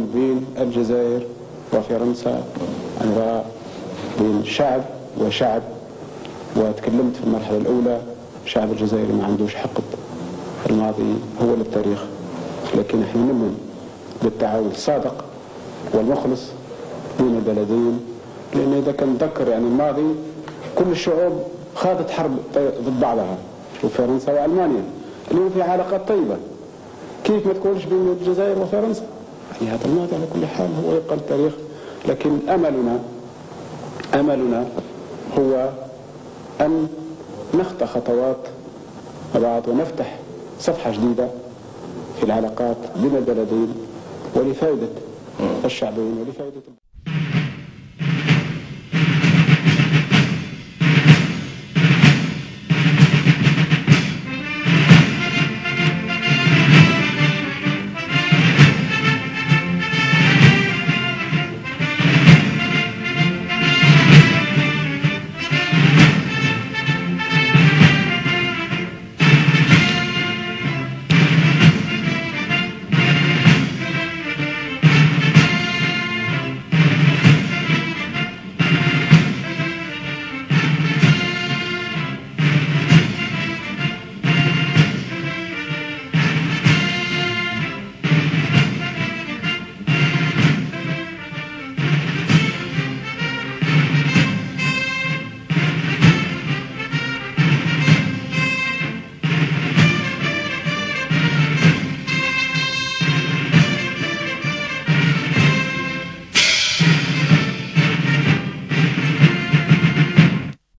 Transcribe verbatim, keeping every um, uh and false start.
بين الجزائر وفرنسا، يعني بين شعب وشعب. وتكلمت في المرحلة الأولى الشعب الجزائري ما عندوش حقد، الماضي هو للتاريخ، لكن احنا نؤمن بالتعاون الصادق والمخلص بين البلدين. لأن إذا كان نذكر يعني الماضي كل الشعوب خاضت حرب ضد بعضها، شوف فرنسا وألمانيا اليوم في علاقات طيبة، كيف ما تكونش بين الجزائر وفرنسا؟ يعني هذا الماضي على كل حال هو يبقى التاريخ. لكن أملنا أملنا هو أن نخطى خطوات مع بعض ونفتح صفحة جديدة في العلاقات بين البلدين ولفائدة الشعبين ولفائدة